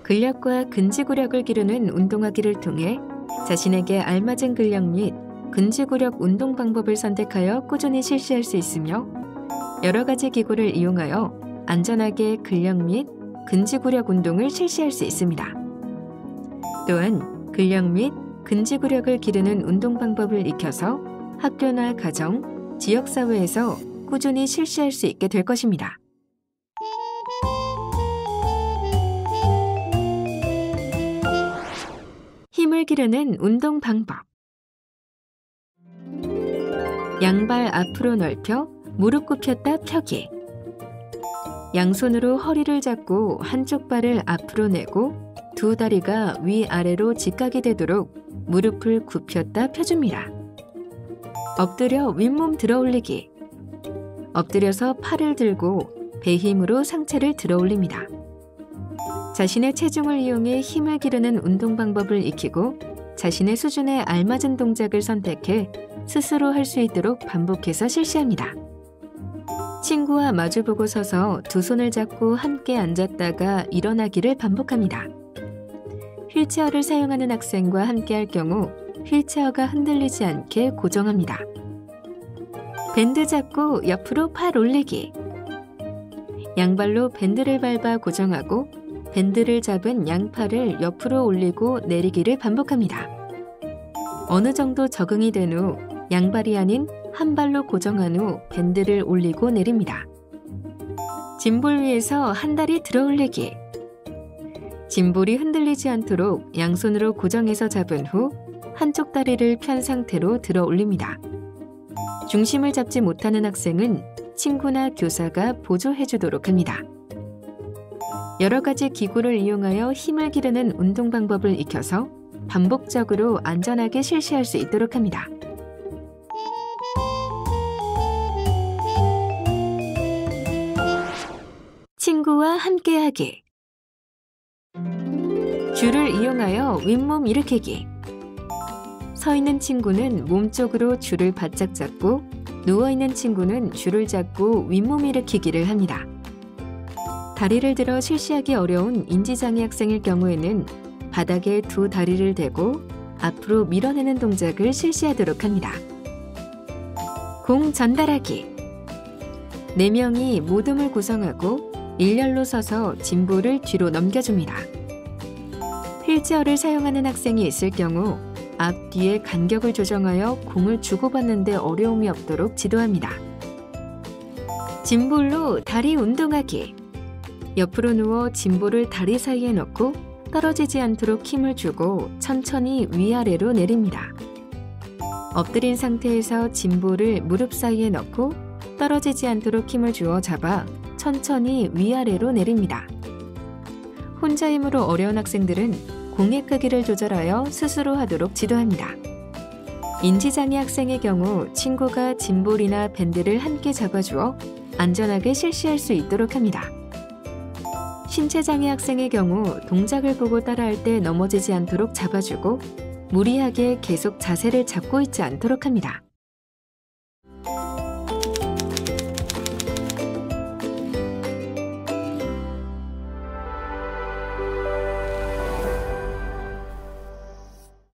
근력과 근지구력을 기르는 운동하기를 통해 자신에게 알맞은 근력 및 근지구력 운동 방법을 선택하여 꾸준히 실시할 수 있으며 여러 가지 기구를 이용하여 안전하게 근력 및 근지구력 운동을 실시할 수 있습니다. 또한 근력 및 근지구력을 기르는 운동 방법을 익혀서 학교나 가정, 지역사회에서 꾸준히 실시할 수 있게 될 것입니다. 힘을 기르는 운동 방법. 양발 앞으로 넓혀 무릎 굽혔다 펴기. 양손으로 허리를 잡고 한쪽 발을 앞으로 내고 두 다리가 위아래로 직각이 되도록 무릎을 굽혔다 펴줍니다. 엎드려 윗몸 들어 올리기. 엎드려서 팔을 들고 배 힘으로 상체를 들어 올립니다. 자신의 체중을 이용해 힘을 기르는 운동 방법을 익히고 자신의 수준에 알맞은 동작을 선택해 스스로 할 수 있도록 반복해서 실시합니다. 친구와 마주보고 서서 두 손을 잡고 함께 앉았다가 일어나기를 반복합니다. 휠체어를 사용하는 학생과 함께 할 경우 휠체어가 흔들리지 않게 고정합니다. 밴드 잡고 옆으로 팔 올리기. 양발로 밴드를 밟아 고정하고 밴드를 잡은 양팔을 옆으로 올리고 내리기를 반복합니다. 어느 정도 적응이 된 후 양발이 아닌 한 발로 고정한 후 밴드를 올리고 내립니다. 짐볼 위에서 한 다리 들어 올리기. 짐볼이 흔들리지 않도록 양손으로 고정해서 잡은 후 한쪽 다리를 편 상태로 들어 올립니다. 중심을 잡지 못하는 학생은 친구나 교사가 보조해 주도록 합니다. 여러 가지 기구를 이용하여 힘을 기르는 운동 방법을 익혀서 반복적으로 안전하게 실시할 수 있도록 합니다. 친구와 함께하기. 줄을 이용하여 윗몸 일으키기. 서 있는 친구는 몸쪽으로 줄을 바짝 잡고 누워있는 친구는 줄을 잡고 윗몸 일으키기를 합니다. 다리를 들어 실시하기 어려운 인지장애 학생일 경우에는 바닥에 두 다리를 대고 앞으로 밀어내는 동작을 실시하도록 합니다. 공 전달하기. 4명이 모둠을 구성하고 일렬로 서서 짐볼을 뒤로 넘겨줍니다. 휠체어를 사용하는 학생이 있을 경우 앞뒤의 간격을 조정하여 공을 주고받는 데 어려움이 없도록 지도합니다. 짐볼로 다리 운동하기. 옆으로 누워 짐볼을 다리 사이에 넣고 떨어지지 않도록 힘을 주고 천천히 위아래로 내립니다. 엎드린 상태에서 짐볼을 무릎 사이에 넣고 떨어지지 않도록 힘을 주어 잡아 천천히 위아래로 내립니다. 혼자 힘으로 어려운 학생들은 공의 크기를 조절하여 스스로 하도록 지도합니다. 인지장애 학생의 경우 친구가 짐볼이나 밴드를 함께 잡아주어 안전하게 실시할 수 있도록 합니다. 신체장애 학생의 경우 동작을 보고 따라할 때 넘어지지 않도록 잡아주고 무리하게 계속 자세를 잡고 있지 않도록 합니다.